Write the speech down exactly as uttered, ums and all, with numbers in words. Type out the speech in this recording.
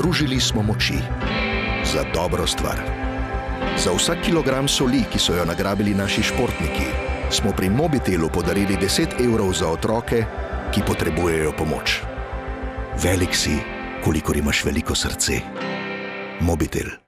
Združili smo moči. Za dobro stvar. Za vsak kilogram soli, ki so jo nagrabili naši športniki, smo pri Mobitelu podarili deset evrov za otroke, ki potrebujejo pomoč. Velik si, kolikor imaš veliko srce. Mobitel.